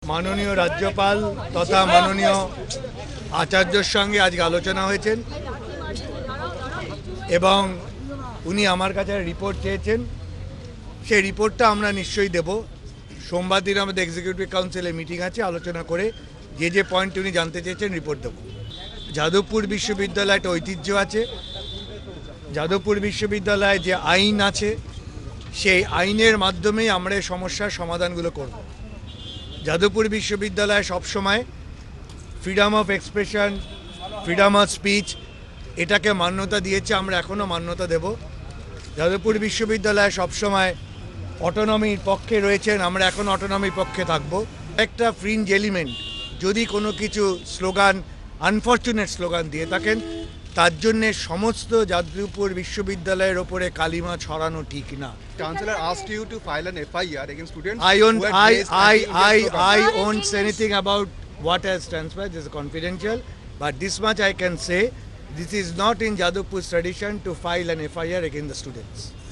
মাননীয় রাজ্যপাল তথা মাননীয় আচার্যর সঙ্গে আজকে আলোচনা হয়েছেন এবং উনি আমার কাছে রিপোর্ট চেয়েছেন। সেই রিপোর্টটা আমরা নিশ্চয়ই দেব। সোমবার দিন আমাদের এক্সিকিউটিভ কাউন্সিলের মিটিং আছে, আলোচনা করে যে পয়েন্ট উনি জানতে চেয়েছেন রিপোর্ট দেব। যাদবপুর বিশ্ববিদ্যালয়ে একটা ঐতিহ্য আছে। যাদবপুর বিশ্ববিদ্যালয়ে যে আইন আছে সেই আইনের মাধ্যমেই আমরা এই সমস্যার সমাধানগুলো করব। যাদবপুর বিশ্ববিদ্যালয় সবসময় freedom of expression, freedom of speech এটাকে মান্যতা দিয়েছে, আমরা এখনও মান্যতা দেব। যাদবপুর বিশ্ববিদ্যালয় সবসময় অটোনমির পক্ষে রয়েছেন, আমরা এখন অটোনমির পক্ষে থাকব। একটা ফ্রিঞ্জ এলিমেন্ট যদি কোনো কিছু স্লোগান, আনফর্চুনেট স্লোগান দিয়ে থাকেন, তার জন্যে সমস্ত যাদবপুর বিশ্ববিদ্যালয়ের ওপরে কালিমা ছড়ানো ঠিক না। Chancellor asked you to file an FIR against students. I won't say anything about what has transpired. This is confidential. But this much I can say: this is not in Jadavpur's tradition to file an FIR against the students.